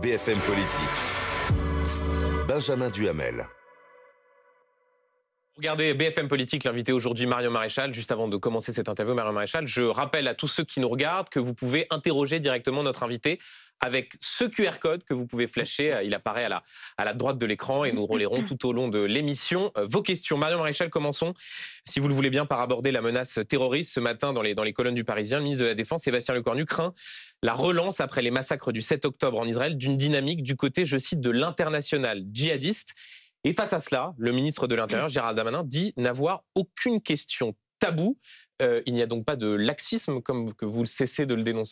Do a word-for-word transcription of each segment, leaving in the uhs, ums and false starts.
B F M Politique. Benjamin Duhamel. Regardez B F M Politique, l'invité aujourd'hui Marion Maréchal. Juste avant de commencer cette interview, Marion Maréchal, je rappelle à tous ceux qui nous regardent que vous pouvez interroger directement notre invité avec ce Q R code que vous pouvez flasher. Il apparaît à la, à la droite de l'écran et nous relayerons tout au long de l'émission vos questions. Marion Maréchal, commençons, si vous le voulez bien, par aborder la menace terroriste. Ce matin, dans les, dans les colonnes du Parisien, le ministre de la Défense, Sébastien Lecornu, craint la relance après les massacres du sept octobre en Israël d'une dynamique du côté, je cite, de l'international djihadiste. Et face à cela, le ministre de l'Intérieur, Gérald Darmanin, dit n'avoir aucune question taboue. Euh, il n'y a donc pas de laxisme, comme que vous cessez de le dénoncer ?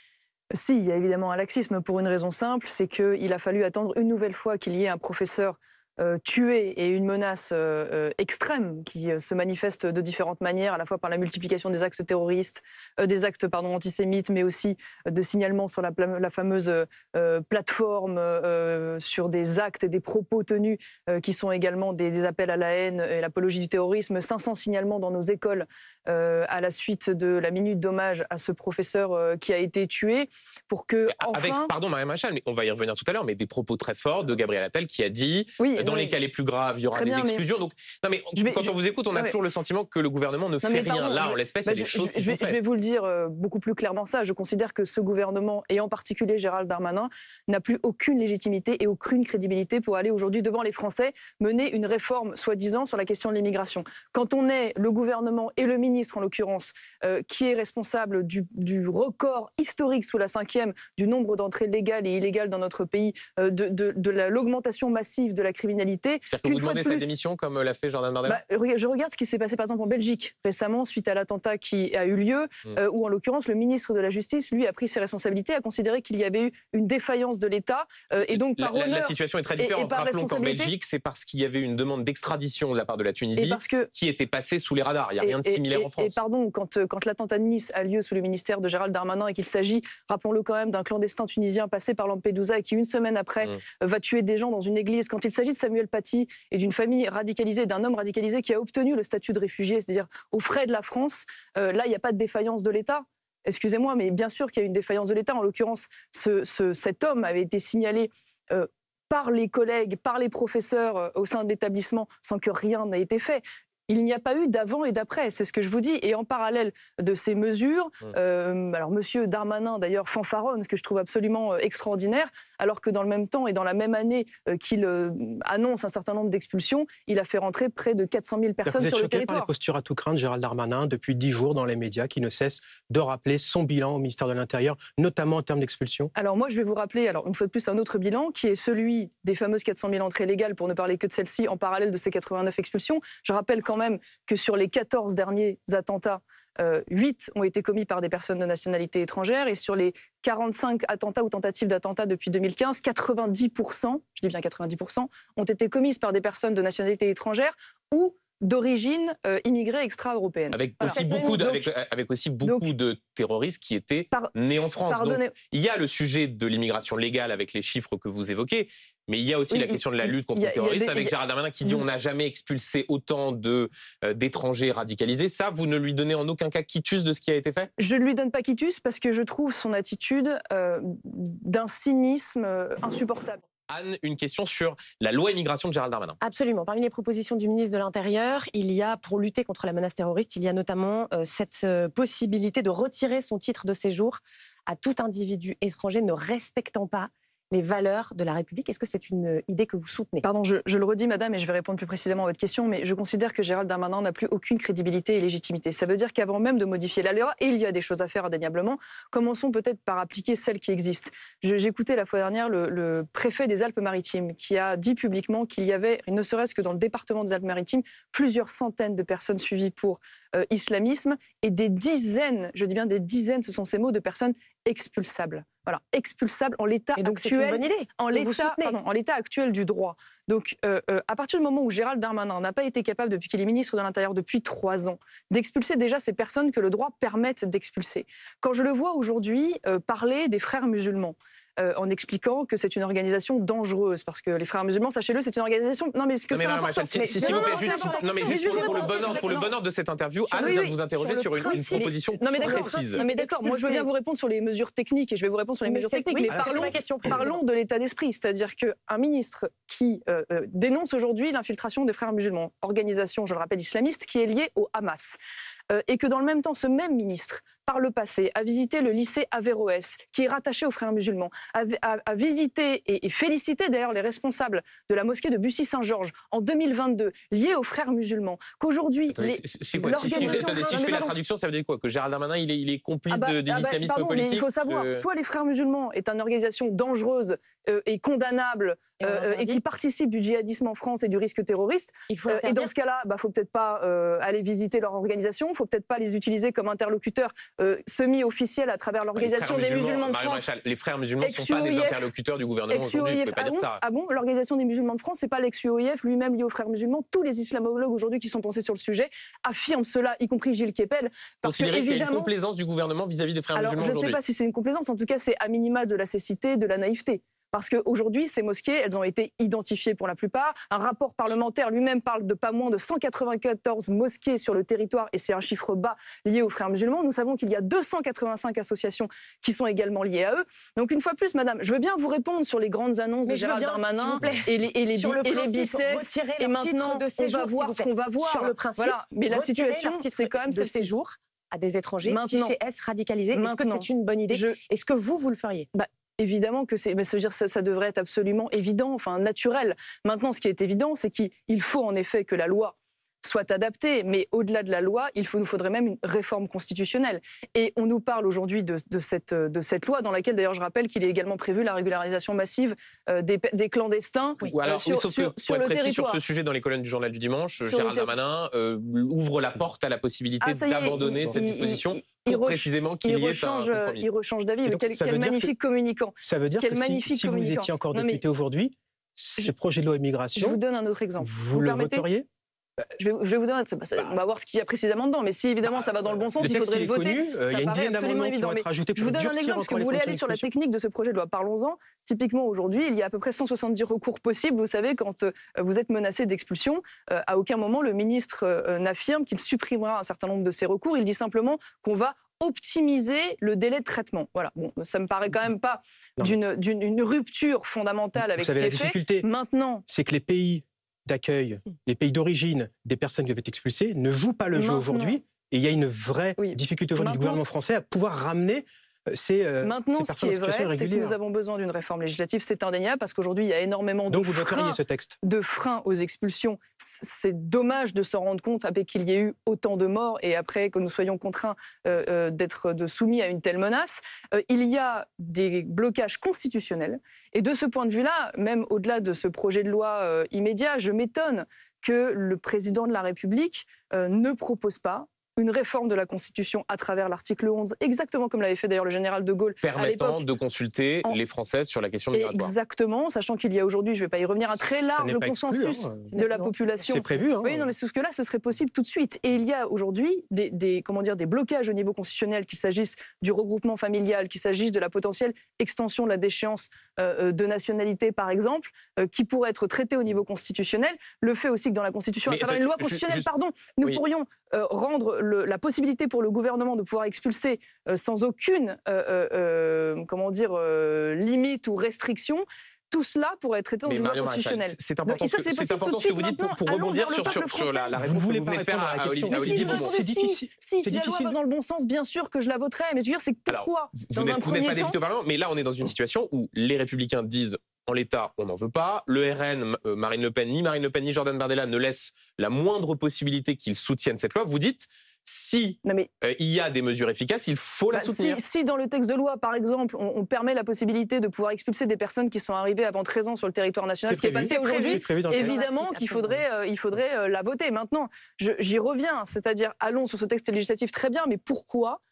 Si, il y a évidemment un laxisme pour une raison simple, c'est qu'il a fallu attendre une nouvelle fois qu'il y ait un professeur Euh, tué et une menace euh, euh, extrême qui euh, se manifeste de différentes manières, à la fois par la multiplication des actes terroristes, euh, des actes pardon, antisémites, mais aussi euh, de signalements sur la, la fameuse euh, plateforme, euh, sur des actes et des propos tenus euh, qui sont également des, des appels à la haine et l'apologie du terrorisme. cinq cents signalements dans nos écoles euh, à la suite de la minute d'hommage à ce professeur euh, qui a été tué, pour que enfin... Avec, pardon Marion Maréchal, mais on va y revenir tout à l'heure, mais des propos très forts de Gabriel Attal qui a dit... Oui, dans oui. les cas les plus graves, il y aura Très des bien, exclusions. Mais... Donc, non, mais vais, quand je... on vous écoute, on a ouais. toujours le sentiment que le gouvernement ne non, fait rien. Pardon, Là, je... en l'espèce, bah, il y a des je, choses je, qui je, sont faites. Je vais vous le dire euh, beaucoup plus clairement ça. Je considère que ce gouvernement, et en particulier Gérald Darmanin, n'a plus aucune légitimité et aucune crédibilité pour aller aujourd'hui devant les Français mener une réforme, soi-disant, sur la question de l'immigration. Quand on est le gouvernement et le ministre, en l'occurrence, euh, qui est responsable du, du record historique sous la cinquième du nombre d'entrées légales et illégales dans notre pays, euh, de, de, de la, l'augmentation massive de la criminalité... Vous demandez sa démission comme l'a fait Jordan Bardella ? bah, Je regarde ce qui s'est passé par exemple en Belgique récemment suite à l'attentat qui a eu lieu, mmh. euh, où en l'occurrence le ministre de la Justice, lui, a pris ses responsabilités, a considéré qu'il y avait eu une défaillance de l'État euh, et donc par la, honneur... La situation est très différente. Rappelons qu'en Belgique, c'est parce qu'il y avait une demande d'extradition de la part de la Tunisie que... qui était passée sous les radars. Il n'y a et, rien de similaire et, en France. Et pardon, quand, quand l'attentat de Nice a lieu sous le ministère de Gérald Darmanin et qu'il s'agit, rappelons-le quand même, d'un clandestin tunisien passé par Lampedusa et qui, une semaine après, mmh. va tuer des gens dans une église, quand il s'agit de Samuel Paty et d'une famille radicalisé, d'un homme radicalisé qui a obtenu le statut de réfugié, c'est-à-dire aux frais de la France. Euh, là, il n'y a pas de défaillance de l'État. Excusez-moi, mais bien sûr qu'il y a une défaillance de l'État. En l'occurrence, ce, ce, cet homme avait été signalé euh, par les collègues, par les professeurs euh, au sein de l'établissement, sans que rien n'ait été fait. Il n'y a pas eu d'avant et d'après, c'est ce que je vous dis. Et en parallèle de ces mesures, mmh. euh, alors Monsieur Darmanin d'ailleurs fanfaronne, ce que je trouve absolument euh, extraordinaire, alors que dans le même temps et dans la même année euh, qu'il euh, annonce un certain nombre d'expulsions, il a fait rentrer près de quatre cent mille personnes sur le territoire. Vous êtes choqué par les postures à tout craindre, Gérald Darmanin, depuis dix jours dans les médias, qui ne cesse de rappeler son bilan au ministère de l'Intérieur, notamment en termes d'expulsion ? Alors moi, je vais vous rappeler, alors une fois de plus, un autre bilan, qui est celui des fameuses quatre cent mille entrées légales, pour ne parler que de celle-ci, en parallèle de ces quatre-vingt-neuf expulsions. Je rappelle quand même que sur les quatorze derniers attentats, euh, huit ont été commis par des personnes de nationalité étrangère, et sur les quarante-cinq attentats ou tentatives d'attentats depuis deux mille quinze, quatre-vingt-dix pour cent, je dis bien quatre-vingt-dix pour cent, ont été commises par des personnes de nationalité étrangère ou d'origine euh, immigrée extra-européenne. Avec, voilà. aussi beaucoup de, donc, avec, avec aussi beaucoup donc, de terroristes qui étaient par, nés en France. Donc, il y a le sujet de l'immigration légale avec les chiffres que vous évoquez, mais il y a aussi oui, la question de la lutte contre a, le terrorisme des, avec Gérald Darmanin qui dit on n'a jamais expulsé autant de, euh, d'étrangers radicalisés. Ça, vous ne lui donnez en aucun cas quitus de ce qui a été fait ? Je ne lui donne pas quitus parce que je trouve son attitude euh, d'un cynisme euh, insupportable. Anne, une question sur la loi immigration de Gérald Darmanin. Absolument. Parmi les propositions du ministre de l'Intérieur, il y a, pour lutter contre la menace terroriste, il y a notamment euh, cette euh, possibilité de retirer son titre de séjour à tout individu étranger ne respectant pas les valeurs de la République. Est-ce que c'est une idée que vous soutenez ? Pardon, je, je le redis, madame, et je vais répondre plus précisément à votre question, mais je considère que Gérald Darmanin n'a plus aucune crédibilité et légitimité. Ça veut dire qu'avant même de modifier la loi, et il y a des choses à faire indéniablement, commençons peut-être par appliquer celles qui existent. Je, j'écoutais la fois dernière le, le préfet des Alpes-Maritimes qui a dit publiquement qu'il y avait, ne serait-ce que dans le département des Alpes-Maritimes, plusieurs centaines de personnes suivies pour euh, islamisme et des dizaines, je dis bien des dizaines, ce sont ces mots, de personnes expulsables. Voilà, expulsables en l'état et donc actuel, c'est une bonne idée, en l'état, pardon, en l'état actuel du droit. Donc, euh, euh, à partir du moment où Gérald Darmanin n'a pas été capable, depuis qu'il est ministre de l'Intérieur depuis trois ans, d'expulser déjà ces personnes que le droit permette d'expulser. Quand je le vois aujourd'hui euh, parler des frères musulmans, euh, en expliquant que c'est une organisation dangereuse. Parce que les Frères musulmans, sachez-le, c'est une organisation... Non, mais parce que Non, mais c'est Madame important. Maréchal, si- Mais- si- s'il non, vous plaît, non, juste- c'est important. non, mais Mais juste je pour veux pour le répondre bonheur, sur- pour le non. bonheur de cette interview, Anne Oui, vient oui, de vous interroger sur sur le une, une principe. proposition Non mais d'accord, précise. non mais d'accord. Moi je veux bien vous répondre sur les mesures techniques et je vais vous répondre sur les Mais mesures c'est- techniques. oui, mais c'est parlons, ma question précisément. parlons de l'état d'esprit, c'est-à-dire qu'un ministre qui euh, euh, dénonce aujourd'hui l'infiltration des Frères musulmans, organisation, je le rappelle, islamiste, qui est liée au Hamas, euh, et que dans le même temps, ce même ministre, par le passé, a visité le lycée Averroès, qui est rattaché aux Frères musulmans, a, a- a visité et, et félicité d'ailleurs les responsables de la mosquée de Bussy-Saint-Georges en deux mille vingt-deux, liés aux Frères musulmans, qu'aujourd'hui... Attendez, les- c'est- c'est quoi Si, si- l'organisation- attendez, si Non, je mais fais la pardon. traduction, ça veut dire quoi? Que Gérald Darmanin, il est, il est complice Ah bah, de, de ah bah, l'islamisme pardon, politique? mais il faut savoir, euh, soit les Frères musulmans est une organisation dangereuse euh, et condamnable Et on euh, et l'interdit. qui participe du djihadisme en France et du risque terroriste. Il faut Euh, et l'interdire. dans ce cas-là, bah, faut peut-être pas euh, aller visiter leur organisation, faut peut-être pas les utiliser comme interlocuteurs euh, semi-officiels à travers les l'organisation frères des musulmans de Marie France. Maréchal, les frères musulmans ne sont pas des ex-U O I F, interlocuteurs du gouvernement aujourd'hui, vous ne Ex-U O I F. pouvez pas Ah dire bon, ça. ah bon L'organisation des musulmans de France, c'est pas l'ex-U O I F lui-même lié aux frères musulmans. Tous les islamologues aujourd'hui qui sont pensés sur le sujet affirment cela, y compris Gilles Kepel. Parce que Considérez qu'il y a une évidemment, complaisance du gouvernement vis-à-vis des frères alors, musulmans je ne sais aujourd'hui. pas si c'est une complaisance, en tout cas, c'est à minima de la cécité, de la naïveté. Parce qu'aujourd'hui, ces mosquées, elles ont été identifiées pour la plupart. Un rapport parlementaire lui-même parle de pas moins de cent quatre-vingt-quatorze mosquées sur le territoire, et c'est un chiffre bas lié aux frères musulmans. Nous savons qu'il y a deux cent quatre-vingt-cinq associations qui sont également liées à eux. Donc une fois plus, madame, je veux bien vous répondre sur les grandes annonces Mais de je veux Gérald bien, s'il Darmanin vous plaît. et les, et les, Sur bi- le et les principe, biceps. retirer Et leur titre maintenant, de on séjour, va s'il voir vous ce plaît. qu'on va voir. Sur le principe, Voilà. Mais la retirer situation, leur titre c'est quand même de celle-ci. séjour à des étrangers Maintenant. fichés S radicalisés. Est-ce que Maintenant. c'est une bonne idée? Je- Est-ce que vous, vous le feriez? Évidemment que c'est, mais ça veut dire ça, ça devrait être absolument évident, enfin naturel. Maintenant, ce qui est évident, c'est qu'il il faut en effet que la loi soit adaptée, mais au-delà de la loi, il faut, nous faudrait même une réforme constitutionnelle. Et on nous parle aujourd'hui de, de, cette, de cette loi, dans laquelle d'ailleurs je rappelle qu'il est également prévu la régularisation massive euh, des, des clandestins Ou alors, euh, sur, oui, sauf sur, que, sur pour le être précis sur territoire. ce sujet dans les colonnes du journal du dimanche, Sur le Gérald territoire. Darmanin euh, ouvre la porte à la possibilité Ah, ça y est, d'abandonner il- cette il- disposition il- pour il re- précisément qu'il Il y ait un rechange, compromis. il rechange d'avis. Et Mais donc, quel, ça quel veut dire que- magnifique communicant. Ça veut dire Quel que si, magnifique si vous communicant. étiez encore Non, mais- député aujourd'hui, ce projet de loi Je immigration, vous donne un autre exemple. vous, Vous le permettez voteriez? Je vais, je vais vous donner, c'est pas ça- on va voir ce qu'il y a précisément dedans, mais si évidemment ça va dans le bon sens, Le il texte, faudrait il le est voter. connu, euh, il y Ça a une paraît dizaine absolument d'amendements qui évident. vont Mais être ajoutés je vous pour donne un durcir exemple, parce que encore les vous voulez aller conditions sur la d'expulsion. technique de ce projet de loi. Parlons-en. Typiquement aujourd'hui, il y a à peu près cent soixante-dix recours possibles. Vous savez, quand euh, vous êtes menacé d'expulsion, euh, à aucun moment le ministre euh, n'affirme qu'il supprimera un certain nombre de ces recours. Il dit simplement qu'on va optimiser le délai de traitement. Voilà. Bon, ça me paraît quand même pas Non. d'une d'une une rupture fondamentale avec Vous savez, ce la qui est fait. difficulté, Maintenant, c'est que les pays d'accueil, les pays d'origine des personnes qui doivent être expulsées ne jouent pas le jeu Maintenant. aujourd'hui. Et il y a une vraie Oui. difficulté aujourd'hui du Maintenant, gouvernement français à pouvoir ramener euh, ces, euh, Maintenant, ces ce qui personnes en est situation vrai, c'est que irrégulière. nous avons besoin d'une réforme législative, c'est indéniable, parce qu'aujourd'hui, il y a énormément Donc de vous freins, voteriez ce texte? de freins aux expulsions. C'est dommage de s'en rendre compte après qu'il y ait eu autant de morts et après que nous soyons contraints euh, euh, d'être de soumis à une telle menace. Euh, il y a des blocages constitutionnels. Et de ce point de vue-là, même au-delà de ce projet de loi euh, immédiat, je m'étonne que le président de la République euh, ne propose pas une réforme de la Constitution à travers l'article onze, exactement comme l'avait fait d'ailleurs le général de Gaulle à Permettant l'époque. de consulter En- les Français sur la question migratoire. Exactement, sachant qu'il y a aujourd'hui, je ne vais pas y revenir, un très Ça large n'est pas exclu, consensus hein. de la Non, population. C'est prévu. Hein. Oui, non, mais ce que là, ce serait possible tout de suite. Et il y a aujourd'hui des, des, comment dire, des blocages au niveau constitutionnel, qu'il s'agisse du regroupement familial, qu'il s'agisse de la potentielle extension de la déchéance euh, de nationalité, par exemple, euh, qui pourrait être traités au niveau constitutionnel. Le fait aussi que dans la Constitution, Mais à travers une loi attends, ju- constitutionnelle, juste- pardon, nous oui. pourrions euh, rendre le- la possibilité pour le gouvernement de pouvoir expulser euh, sans aucune, euh, euh, euh, comment dire, euh, limite ou restriction. Tout cela pourrait être traité dans Mais une loi Mario Maréchal, constitutionnelle. c'est important, Et ça, ce que- c'est c'est possible important tout de ce que vous suite dites pour, maintenant. pour Allons rebondir vers le sur, sur, peuple sur la, la français. réponse Vous que voulez vous pas venez de faire répondre à la à, question. Olivier, à Mais Olivier si, je Beaumont. veux C'est si, difficile. Si, C'est si la loi difficile. va dans le bon sens, bien sûr que je la voterai. Mais je veux dire, c'est que Alors, pourquoi Vous dans n'êtes un vous n'êtes premier pas temps, député au Parlement, mais là, on est dans une situation où les Républicains disent en l'état, on n'en veut pas. Le R N, euh, Marine Le Pen, ni Marine Le Pen, ni Jordan Bardella ne laissent la moindre possibilité qu'ils soutiennent cette loi. Vous dites, si non mais euh, il y a des mesures efficaces, il faut la bah, si, soutenir. si dans le texte de loi, par exemple, on, on permet la possibilité de pouvoir expulser des personnes qui sont arrivées avant treize ans sur le territoire national, ce qui est prévu. passé C'est aujourd'hui, prévu dans le texte. évidemment qu'il faudrait, euh, il faudrait euh, la voter. Maintenant, je- j'y reviens, c'est-à-dire allons sur ce texte législatif très bien, mais pourquoi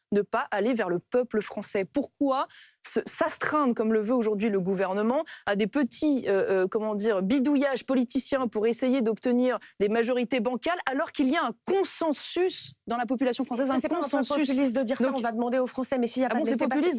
ne pas aller vers le peuple français? Pourquoi s'astreindre, comme le veut aujourd'hui le gouvernement, à des petits euh, euh, comment dire, bidouillages politiciens pour essayer d'obtenir des majorités bancales, alors qu'il y a un consensus dans la population française, un c'est consensus. C'est pas populiste de dire ça, Donc, on va demander aux Français, mais s'il n'y a, ah bon, a,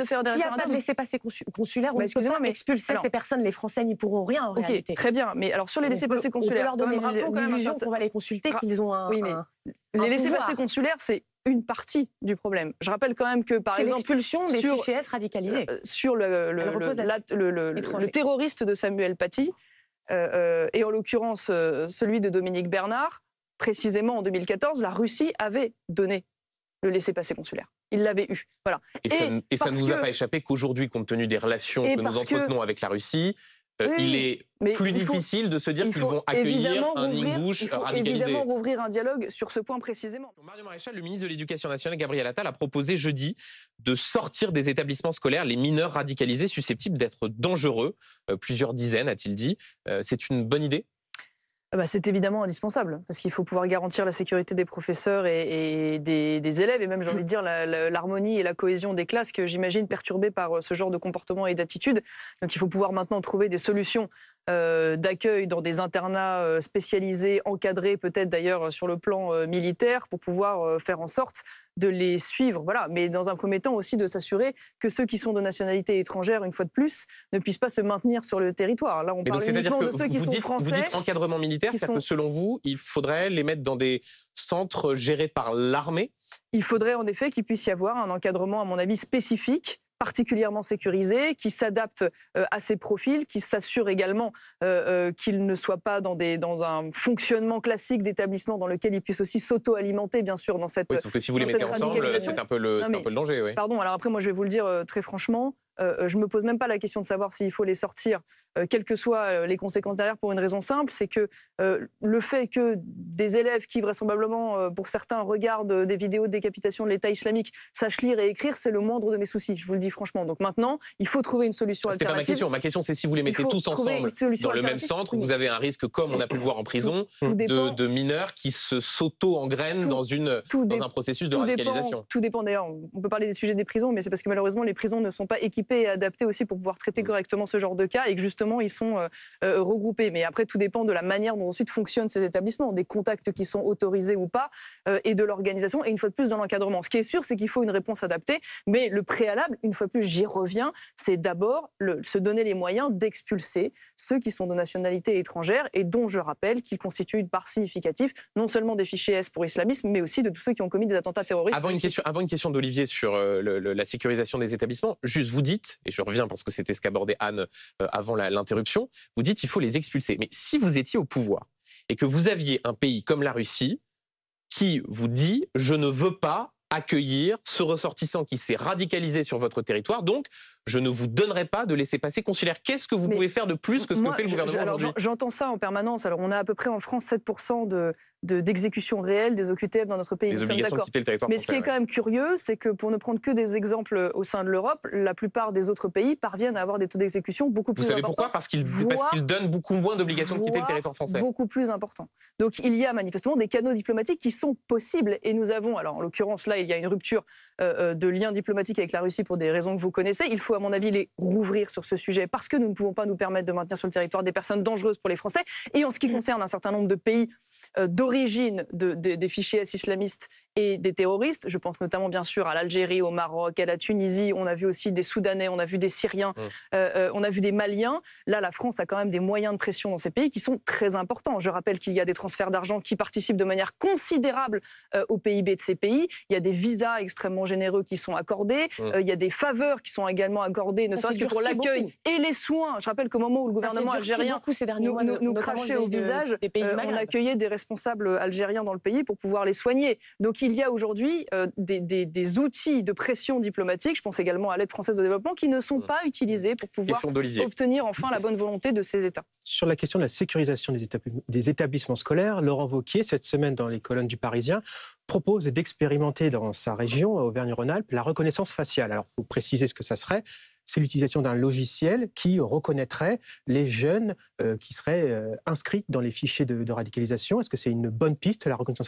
a pas de laissez-passer consulaire, on bah, ne peut pas mais, expulser alors, ces personnes, les Français n'y pourront rien en okay, réalité. Très bien, mais alors sur les laissez-passer consulaires, on peut leur donner l'illusion certain... qu'on va les consulter, ah, qu'ils ont un... Oui, mais un les laissez-passer consulaires, c'est une partie du problème. Je rappelle quand même que, par exemple... C'est l'expulsion des sur, fichiers S radicalisés. Euh, sur le, le, le, la, le, le, le terroriste de Samuel Paty, euh, euh, et en l'occurrence euh, celui de Dominique Bernard, précisément en deux mille quatorze, la Russie avait donné le laissez-passer consulaire. Il l'avait eu. Voilà. Et, et ça ne vous a que... pas échappé qu'aujourd'hui, compte tenu des relations et que nous entretenons que... avec la Russie, Euh, oui, il est plus difficile faut, de se dire qu'ils vont accueillir un Ingouche il faut radicalisé. évidemment rouvrir un dialogue sur ce point précisément. Marion Maréchal, le ministre de l'Éducation nationale, Gabriel Attal, a proposé jeudi de sortir des établissements scolaires les mineurs radicalisés susceptibles d'être dangereux. Euh, plusieurs dizaines, a-t-il dit. Euh, c'est une bonne idée ? Bah, c'est évidemment indispensable, parce qu'il faut pouvoir garantir la sécurité des professeurs et, et des, des élèves, et même, j'ai envie de dire, l'harmonie et la cohésion des classes, que j'imagine perturbées par ce genre de comportement et d'attitude. Donc il faut pouvoir maintenant trouver des solutions euh, d'accueil dans des internats euh, spécialisés, encadrés peut-être d'ailleurs sur le plan euh, militaire, pour pouvoir euh, faire en sorte de les suivre. Voilà. Mais dans un premier temps aussi de s'assurer que ceux qui sont de nationalité étrangère, une fois de plus, ne puissent pas se maintenir sur le territoire. Là, on Mais parle donc, uniquement de ceux qui vous sont dites, français. Vous dites encadrement militaire, c'est-à-dire sont... que selon vous, il faudrait les mettre dans des centres gérés par l'armée ? Il faudrait en effet qu'il puisse y avoir un encadrement, à mon avis, spécifique, particulièrement sécurisé, qui s'adapte euh, à ces profils, qui s'assure également euh, euh, qu'ils ne soient pas dans, des, dans un fonctionnement classique d'établissement dans lequel ils puissent aussi s'auto-alimenter, bien sûr, dans cette Oui, sauf que si vous les mettez ensemble, c'est un peu le, non, mais, un peu le danger. Oui. Pardon, alors après, moi, je vais vous le dire euh, très franchement, euh, je ne me pose même pas la question de savoir s'il faut les sortir, euh, quelles que soient euh, les conséquences derrière, pour une raison simple, c'est que euh, le fait que des élèves qui, vraisemblablement, euh, pour certains, regardent euh, des vidéos de décapitation de l'État islamique, sachent lire et écrire, c'est le moindre de mes soucis, je vous le dis franchement. Donc maintenant, il faut trouver une solution C'était alternative. pas ma question. Ma question, c'est si vous les mettez tous ensemble dans le même centre, vous avez un risque, comme on a pu le voir en prison, tout, tout de, de mineurs qui se s'auto-engrènent dans, une, dans un processus de radicalisation. Dépend, tout dépend d'ailleurs. On peut parler des sujets des prisons, mais c'est parce que malheureusement, les prisons ne sont pas équipées et adaptées aussi pour pouvoir traiter correctement ce genre de cas, et que justement, ils sont euh, euh, regroupés. Mais après, tout dépend de la manière dont ensuite fonctionnent ces établissements, des contacts qui sont autorisés ou pas, euh, et de l'organisation, et une fois de plus dans l'encadrement. Ce qui est sûr, c'est qu'il faut une réponse adaptée, mais le préalable, une fois de plus, j'y reviens, c'est d'abord le, se donner les moyens d'expulser ceux qui sont de nationalité étrangère, et dont je rappelle qu'ils constituent une part significative, non seulement des fichiers S pour islamisme, mais aussi de tous ceux qui ont commis des attentats terroristes. Avant une question, avant une question d'Olivier sur euh, le, le, la sécurisation des établissements, juste vous dites, et je reviens parce que c'était ce qu'abordait Anne euh, avant l'interruption, vous dites qu'il faut les expulser. Mais si vous étiez au pouvoir et que vous aviez un pays comme la Russie qui vous dit « je ne veux pas accueillir ce ressortissant qui s'est radicalisé sur votre territoire, donc je ne vous donnerai pas de laissez-passer consulaire », qu'est-ce que vous Mais pouvez faire de plus que ce moi, que fait le gouvernement aujourd'hui ? J'entends ça en permanence. Alors on a à peu près en France sept pour cent de... d'exécution réelle des O Q T F dans notre pays. Des obligations de quitter le territoire Mais français, ce qui est ouais. quand même curieux, c'est que pour ne prendre que des exemples au sein de l'Europe, la plupart des autres pays parviennent à avoir des taux d'exécution beaucoup plus importants. Vous savez importants. pourquoi ? Parce qu'ils qu donnent beaucoup moins d'obligations de quitter le territoire français. Beaucoup plus importants. Donc il y a manifestement des canaux diplomatiques qui sont possibles, et nous avons, alors en l'occurrence là, il y a une rupture euh, de liens diplomatiques avec la Russie pour des raisons que vous connaissez. Il faut à mon avis les rouvrir sur ce sujet, parce que nous ne pouvons pas nous permettre de maintenir sur le territoire des personnes dangereuses pour les Français. Et en ce qui concerne un certain nombre de pays euh, d'origine de, de, des fichiers S islamistes et des terroristes, je pense notamment bien sûr à l'Algérie, au Maroc, à la Tunisie, on a vu aussi des Soudanais, on a vu des Syriens, mmh. euh, on a vu des Maliens. Là, la France a quand même des moyens de pression dans ces pays qui sont très importants. Je rappelle qu'il y a des transferts d'argent qui participent de manière considérable euh, au P I B de ces pays. Il y a des visas extrêmement généreux qui sont accordés. Mmh. Euh, il y a des faveurs qui sont également accordées, ne serait-ce que pour l'accueil et les soins. Je rappelle qu'au moment où le gouvernement algérien nous, mois, nous, nous crachait au visage, des pays euh, on accueillait des responsables algériens dans le pays pour pouvoir les soigner. Donc il y a aujourd'hui euh, des, des, des outils de pression diplomatique, je pense également à l'aide française au développement, qui ne sont pas utilisés pour pouvoir obtenir enfin la bonne volonté de ces États. Sur la question de la sécurisation des, établis des établissements scolaires, Laurent Wauquiez, cette semaine dans les colonnes du Parisien, propose d'expérimenter dans sa région, à Auvergne-Rhône-Alpes, la reconnaissance faciale. Alors, pour préciser ce que ça serait, c'est l'utilisation d'un logiciel qui reconnaîtrait les jeunes euh, qui seraient euh, inscrits dans les fichiers de, de radicalisation. Est-ce que c'est une bonne piste, la reconnaissance faciale ?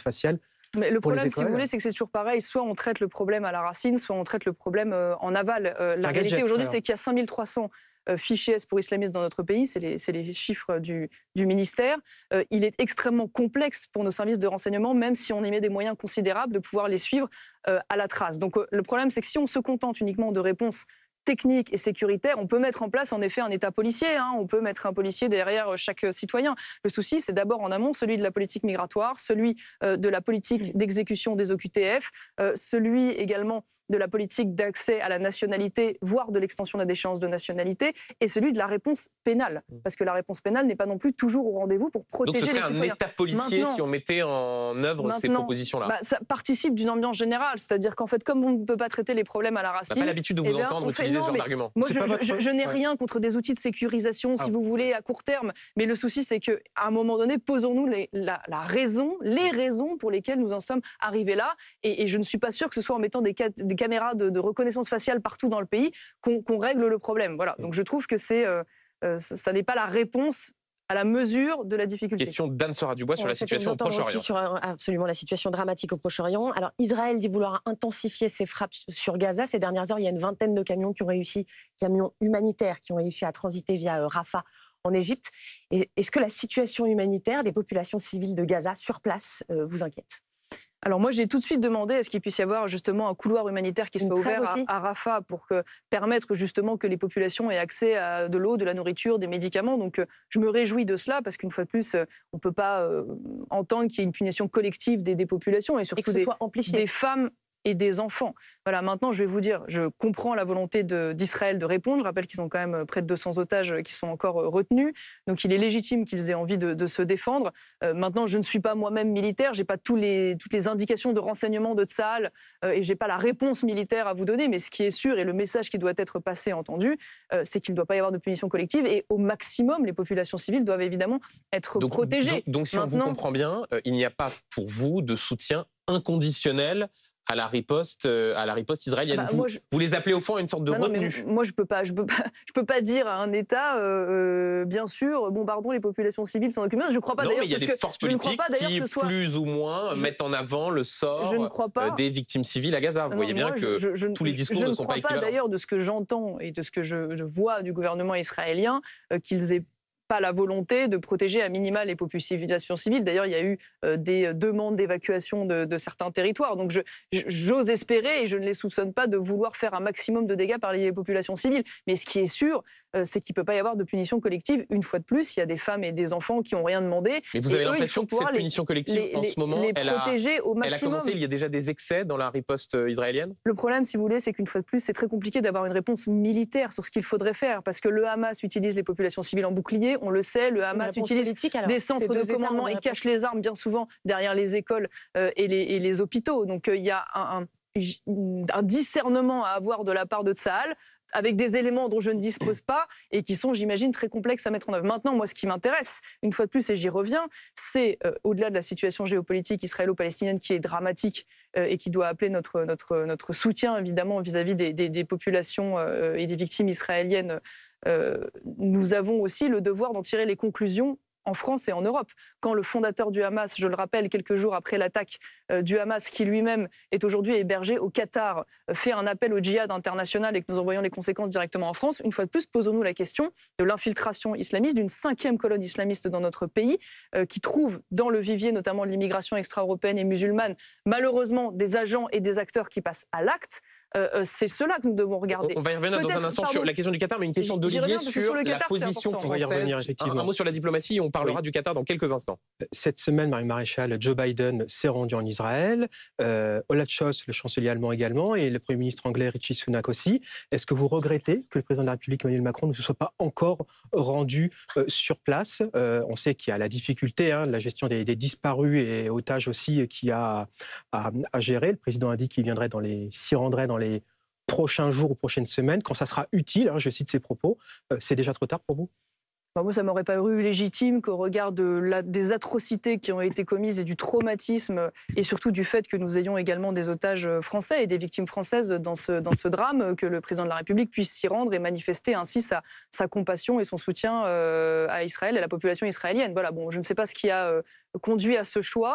Mais le pour les problème, si vous écoles. voulez, c'est que c'est toujours pareil. Soit on traite le problème à la racine, soit on traite le problème euh, en aval. Euh, la Un réalité gadget, aujourd'hui, alors. c'est qu'il y a cinq mille trois cents euh, fichiers S pour islamistes dans notre pays. C'est les, c'est les chiffres du, du ministère. Euh, il est extrêmement complexe pour nos services de renseignement, même si on y met des moyens considérables, de pouvoir les suivre euh, à la trace. Donc euh, le problème, c'est que si on se contente uniquement de réponses techniques et sécuritaires, on peut mettre en place en effet un État policier, hein, on peut mettre un policier derrière chaque citoyen. Le souci, c'est d'abord en amont celui de la politique migratoire, celui euh, de la politique d'exécution des O Q T F, euh, celui également de la politique d'accès à la nationalité, voire de l'extension de la déchéance de nationalité, et celui de la réponse pénale. Parce que la réponse pénale n'est pas non plus toujours au rendez-vous pour protéger Donc ce les serait un citoyens. État policier Maintenant, si on mettait en œuvre ces maintenant, propositions-là. bah, ça participe d'une ambiance générale, c'est-à-dire qu'en fait, comme on ne peut pas traiter les problèmes à la On n'a racine... pas l'habitude de vous eh bien, entendre on fait- utiliser non, ce genre mais d'argument. Moi, C'est je, pas je- votre- je- je n'ai ouais. rien contre des outils de sécurisation, si Ah. vous voulez, à court terme. Mais le souci, c'est qu'à un moment donné, posons-nous les- la, la raison, les raisons pour lesquelles nous en sommes arrivés là. Et, et je ne suis pas sûre que ce soit en mettant des, ca- des caméras de, de reconnaissance faciale partout dans le pays qu'on qu'on règle le problème. Voilà. Donc je trouve que c'est, euh, euh, ça, ça n'est pas la réponse à la mesure de la difficulté. Question d'Anne Sora-Dubois sur On la essaie de situation vous au entendre Proche-Orient. aussi sur euh, absolument la situation dramatique au Proche-Orient. Alors Israël dit vouloir intensifier ses frappes sur Gaza. Ces dernières heures, il y a une vingtaine de camions qui ont réussi, camions humanitaires qui ont réussi à transiter via euh, Rafah en Égypte. Et est-ce que la situation humanitaire des populations civiles de Gaza sur place euh, vous inquiète? Alors moi, j'ai tout de suite demandé à ce qu'il puisse y avoir justement un couloir humanitaire qui Une soit trêve ouvert aussi à, à Rafah pour que, permettre justement que les populations aient accès à de l'eau, de la nourriture, des médicaments. Donc euh, je me réjouis de cela parce qu'une fois de plus, euh, on ne peut pas euh, entendre qu'il y ait une punition collective des, des populations et Et que surtout ce des, soit amplifié. des femmes et des enfants. Voilà, maintenant, je vais vous dire, je comprends la volonté de- d'Israël de répondre. Je rappelle qu'ils ont quand même près de deux cents otages qui sont encore euh, retenus. Donc, il est légitime qu'ils aient envie de, de se défendre. Euh, maintenant, je ne suis pas moi-même militaire. Je n'ai pas tous les, toutes les indications de renseignement de Tsahal euh, et je n'ai pas la réponse militaire à vous donner. Mais ce qui est sûr et le message qui doit être passé, entendu, euh, c'est qu'il ne doit pas y avoir de punition collective. Et au maximum, les populations civiles doivent évidemment être Donc, protégées. donc, donc, si on Maintenant- vous comprend bien, euh, il n'y a pas pour vous de soutien inconditionnel à la riposte, euh, à la riposte israélienne. Ah bah, vous, moi, je- vous les appelez au fond à une sorte de Bah non, mais retenue. moi, je peux pas, je peux pas, je peux pas dire à un État, euh, euh, bien sûr, bombardons les populations civiles sans aucune. Je ne crois pas Non, d'ailleurs mais il y a que des ce que- forces je ne crois politiques pas d'ailleurs qui, que ce soit. plus ou moins, Je- mettent en avant le sort Je ne crois pas. euh, des victimes civiles à Gaza. Vous Non, voyez bien moi, que je- je- tous les je- discours je ne ne sont crois pas pas équivalents. d'ailleurs de ce que j'entends et de ce que je, je vois du gouvernement israélien euh, qu'ils aient pas la volonté de protéger à minima les populations civiles. D'ailleurs, il y a eu euh, des demandes d'évacuation de, de certains territoires. Donc, je- je- j'ose espérer, et je ne les soupçonne pas, de vouloir faire un maximum de dégâts par les populations civiles. Mais ce qui est sûr, euh, c'est qu'il ne peut pas y avoir de punition collective. Une fois de plus, il y a des femmes et des enfants qui n'ont rien demandé. Mais vous Et avez eux, il l'impression faut que cette pouvoir les- punition collective, les, en les- ce moment, les elle a, protéger au elle a maximum. commencé. Il y a déjà des excès dans la riposte euh, israélienne. Le problème, si vous voulez, c'est qu'une fois de plus, c'est très compliqué d'avoir une réponse militaire sur ce qu'il faudrait faire, parce que le Hamas utilise les populations civiles en bouclier, on le sait, le Une Hamas réponse utilise politique, alors. des Ces centres deux de États ont commandement des et réponses. cache les armes bien souvent derrière les écoles euh, et, les, et les hôpitaux. Donc euh, il y a un, un- un discernement à avoir de la part de Tsahal, avec des éléments dont je ne dispose pas et qui sont, j'imagine, très complexes à mettre en œuvre. Maintenant, moi, ce qui m'intéresse, une fois de plus, et j'y reviens, c'est, euh, au-delà de la situation géopolitique israélo-palestinienne qui est dramatique euh, et qui doit appeler notre, notre, notre soutien, évidemment, vis-à-vis des, des- des populations euh, et des victimes israéliennes, euh, nous avons aussi le devoir d'en tirer les conclusions en France et en Europe. Quand le fondateur du Hamas, je le rappelle, quelques jours après l'attaque euh, du Hamas, qui lui-même est aujourd'hui hébergé au Qatar, euh, fait un appel au djihad international et que nous en voyons les conséquences directement en France, une fois de plus, posons-nous la question de l'infiltration islamiste, d'une cinquième colonne islamiste dans notre pays, euh, qui trouve dans le vivier notamment de l'immigration extra-européenne et musulmane, malheureusement, des agents et des acteurs qui passent à l'acte. Euh, euh, c'est cela que nous devons regarder. On va y revenir dans un Peut-être, instant pardon. sur la question du Qatar, mais une question J'y d'Olivier reviens parce que sur, sur le la Qatar, c'est position important. On va y française. revenir, Un, effectivement. un mot sur la diplomatie et on parlera Oui. du Qatar dans quelques instants. Cette semaine, Marie Maréchal, Joe Biden s'est rendu en Israël, euh, Olaf Scholz, le chancelier allemand également, et le Premier ministre anglais Rishi Sunak aussi. Est-ce que vous regrettez que le président de la République, Emmanuel Macron, ne se soit pas encore rendu euh, sur place? Euh, On sait qu'il y a la difficulté, hein, de la gestion des, des disparus et otages aussi, euh, qu'il y a à, à gérer. Le président a dit qu'il viendrait dans les, s'y rendrait dans les prochains jours ou prochaines semaines, quand ça sera utile, hein, je cite ses propos. Euh, c'est déjà trop tard pour vous? Enfin, moi, ça m'aurait paru légitime qu'au regard de la, des atrocités qui ont été commises et du traumatisme, et surtout du fait que nous ayons également des otages français et des victimes françaises dans ce, dans ce drame, que le président de la République puisse s'y rendre et manifester ainsi sa, sa compassion et son soutien euh, à Israël et à la population israélienne. Voilà, bon, je ne sais pas ce qui a euh, conduit à ce choix.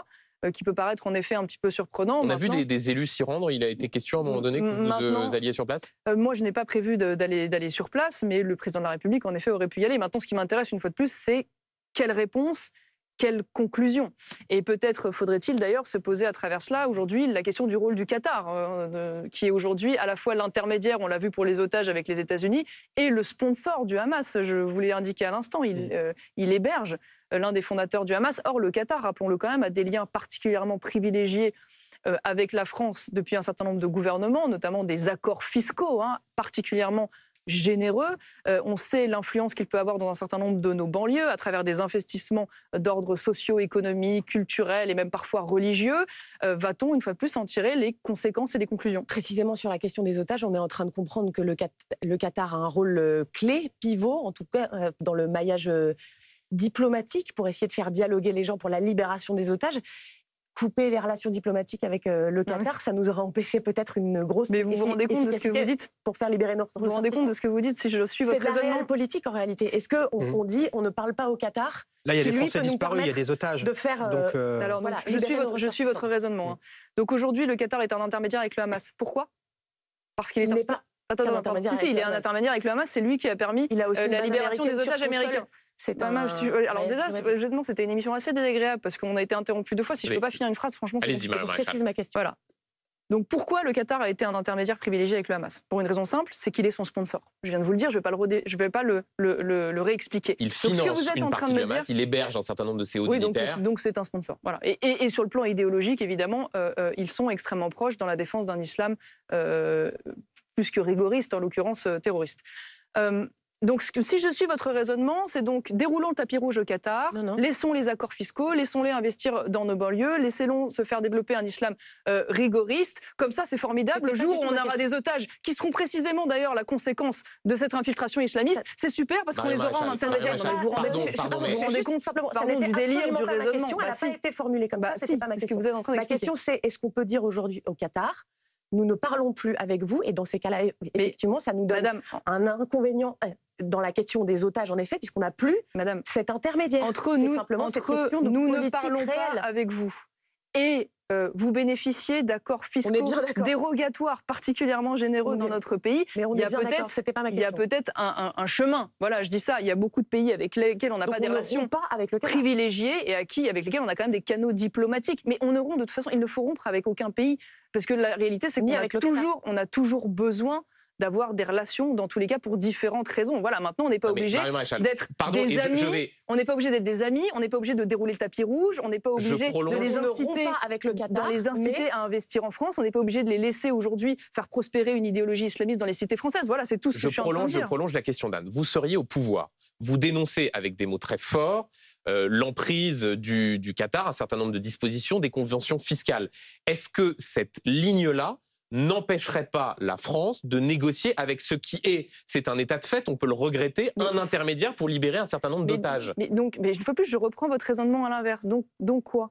euh, qui peut paraître en effet un petit peu surprenant. On Maintenant, a vu des, des élus s'y rendre. Il a été question à un moment donné que vous Maintenant, euh, alliez sur place. euh, Moi, je n'ai pas prévu de- d'aller d'aller sur place, mais le président de la République, en effet, aurait pu y aller. Maintenant, ce qui m'intéresse une fois de plus, c'est quelle réponse, quelle conclusion. Et peut-être faudrait-il d'ailleurs se poser à travers cela aujourd'hui la question du rôle du Qatar, euh, de- qui est aujourd'hui à la fois l'intermédiaire, on l'a vu pour les otages avec les États-Unis, et le sponsor du Hamas. Je vous l'ai indiqué à l'instant, il, euh, il héberge euh, l'un des fondateurs du Hamas. Or, le Qatar, rappelons-le quand même, a des liens particulièrement privilégiés euh, avec la France depuis un certain nombre de gouvernements, notamment des accords fiscaux hein, particulièrement généreux. Euh, on sait l'influence qu'il peut avoir dans un certain nombre de nos banlieues à travers des investissements d'ordre socio-économique, culturel et même parfois religieux. Euh, va-t-on une fois de plus en tirer les conséquences et les conclusions? Précisément sur la question des otages, on est en train de comprendre que le, Qat- le Qatar a un rôle euh, clé, pivot, en tout cas euh, dans le maillage euh, diplomatique pour essayer de faire dialoguer les gens pour la libération des otages. Couper les relations diplomatiques avec euh, le Qatar, ça nous aurait empêché peut-être une grosse. Mais vous vous rendez compte de ce que vous dites? Pour faire libérer nos Vous vous rendez compte de ce que vous dites si je suis votre C'est de la raisonnement? réelle politique en réalité. Est-ce qu'on Mmh. on dit on ne parle pas au Qatar? Là, il y a qui, des lui, Français peut nous disparus, il y a permettre des otages. de faire. euh, Donc, euh, Alors, donc, voilà, je, suis libérer votre, nos je suis votre ressortissants. raisonnement. hein. Donc aujourd'hui, le Qatar est un intermédiaire avec le Hamas. Pourquoi? Parce qu'il est Il un n'est sp- pas Attends, qu'un attends, intermédiaire Si, si, avec il le est un Hamas. intermédiaire avec le Hamas. C'est lui qui a permis Il a aussi euh, une la base libération des américaine otages sur le sol. américains. C'est Pas un. mal, si- euh, Alors Ouais, déjà, vas-y. c'est- honnêtement, c'était une émission assez désagréable parce qu'on a été interrompu deux fois. Si je Oui. peux pas finir une phrase, franchement, c'est Allez-y, compliqué. Marion Je Maréchal. précise ma question. Voilà. Donc pourquoi le Qatar a été un intermédiaire privilégié avec le Hamas? Pour une raison simple, c'est qu'il est son sponsor. Je viens de vous le dire, je ne vais pas le, redé- je vais pas le, le, le, le réexpliquer. Il Donc, ce que finance vous êtes une en train partie de du me dire, Hamas. Il héberge un certain nombre de ses hauts oui, donc dignitaires. donc c'est un sponsor. Voilà. Et, et, et sur le plan idéologique, évidemment, euh, euh, ils sont extrêmement proches dans la défense d'un islam euh, plus que rigoriste, en l'occurrence euh, terroriste. Euh, Donc, ce que- si je suis votre raisonnement, c'est donc déroulons le tapis rouge au Qatar, Non, non. laissons les accords fiscaux, laissons-les investir dans nos banlieues, laissons-les se faire développer un islam euh, rigoriste. Comme ça, c'est formidable. C'était Le pas jour du où tout on ma aura question. des otages, qui seront précisément d'ailleurs la conséquence de cette infiltration islamiste, Ça- c'est super parce qu'on Marion les aura en Maréchal, intermédiaire. Marion Mais vous Maréchal, rendez- pardon, je- je- pardon, vous mais- vous rendez compte simplement, ça pardon, n'était du délire absolument du pas ma raisonnement. question, elle Bah n'a pas si. été formulée comme Bah ça, si, c'était pas ma c'est ce que question. vous êtes en train Ma d'expliquer. question, c'est est-ce qu'on peut dire aujourd'hui au Qatar, nous ne parlons plus avec vous, et dans ces cas-là, effectivement, ça nous donne Madame, un inconvénient euh, dans la question des otages, en effet, puisqu'on n'a plus madame, cet intermédiaire. entre C'est nous, simplement cette entre question de nous ne politique parlons pas réelle. avec vous et euh, vous bénéficiez d'accords On est fiscaux bien d'accord. dérogatoires particulièrement généreux On dans est- notre pays. Mais on il y est a bien peut-être- d'accord, c'était pas ma Il y a question. peut-être un, un- un chemin. Voilà, je dis ça. Il y a beaucoup de pays avec lesquels on n'a Donc pas des on ne relations rompt pas avec le Qatar. privilégiés et à qui, avec lesquels on a quand même des canaux diplomatiques. Mais on ne rompt de toute façon, il ne faut rompre avec aucun pays parce que la réalité, c'est Ni qu'on a avec le Qatar. toujours, on a toujours besoin d'avoir des relations dans tous les cas pour différentes raisons. Voilà, maintenant on n'est pas Non, mais obligé Marion Maréchal, d'être pardon, et des je- amis. je vais- On n'est pas obligé d'être des amis. On n'est pas obligé de dérouler le tapis rouge. On n'est pas Je obligé prolonge. de les On ne rompt inciter. pas avec le Qatar, de les inciter mais à investir en France, on n'est pas obligé de les laisser aujourd'hui faire prospérer une idéologie islamiste dans les cités françaises. Voilà, c'est tout ce que je je suis en train de prolonge, je dire. prolonge la question d'Anne. Vous seriez au pouvoir. Vous dénoncez avec des mots très forts euh, l'emprise du, du Qatar, un certain nombre de dispositions, des conventions fiscales. Est-ce que cette ligne-là n'empêcherait pas la France de négocier avec ce qui est, c'est un état de fait, on peut le regretter, Mais- un intermédiaire pour libérer un certain nombre Mais- d'otages? Mais donc, mais une fois de plus, je reprends votre raisonnement à l'inverse. Donc, donc quoi?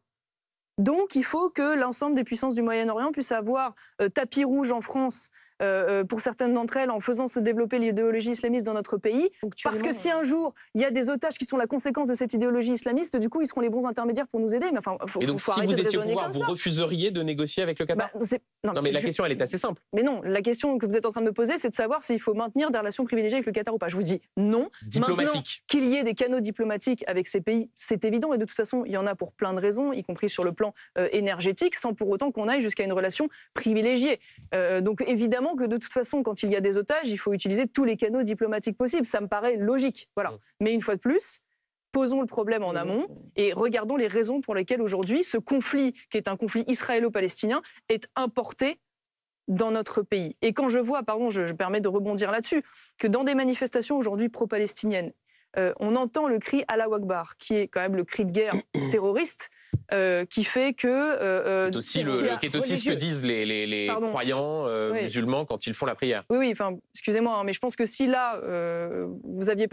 Donc, il faut que l'ensemble des puissances du Moyen-Orient puissent avoir euh, tapis rouge en France euh, euh, pour certaines d'entre elles en faisant se développer l'idéologie islamiste dans notre pays. Parce que si un jour il y a des otages qui sont la conséquence de cette idéologie islamiste, du coup, ils seront les bons intermédiaires pour nous aider. Mais enfin, faut, Et donc, faut si arrêter vous de étiez au raisonner pouvoir, comme vous ça. refuseriez de négocier avec le Qatar? Bah, c'est- Non, mais la je- question, elle est assez simple. Mais non, la question que vous êtes en train de me poser, c'est de savoir s'il faut maintenir des relations privilégiées avec le Qatar ou pas. Je vous dis non. Maintenant, Diplomatique. qu'il y ait des canaux diplomatiques avec ces pays, c'est évident. Et de toute façon, il y en a pour plein de raisons, y compris sur le plan euh, énergétique, sans pour autant qu'on aille jusqu'à une relation privilégiée. Euh, donc évidemment que de toute façon, quand il y a des otages, il faut utiliser tous les canaux diplomatiques possibles. Ça me paraît logique. Voilà. Mm. Mais une fois de plus, posons le problème en amont et regardons les raisons pour lesquelles aujourd'hui ce conflit, qui est un conflit israélo-palestinien, est importé dans notre pays. Et quand je vois, pardon, je, je permets de rebondir là-dessus, que dans des manifestations aujourd'hui pro-palestiniennes, euh, on entend le cri Allahu Akbar, qui est quand même le cri de guerre terroriste, euh, qui fait que... euh, C'est aussi, le, qui a- ce qui est aussi ce que religieux- disent les, les- les Pardon. croyants euh, Oui. musulmans quand ils font la prière. Oui, oui, enfin, excusez-moi, hein, mais je pense que si là, euh, vous n'aviez pas eu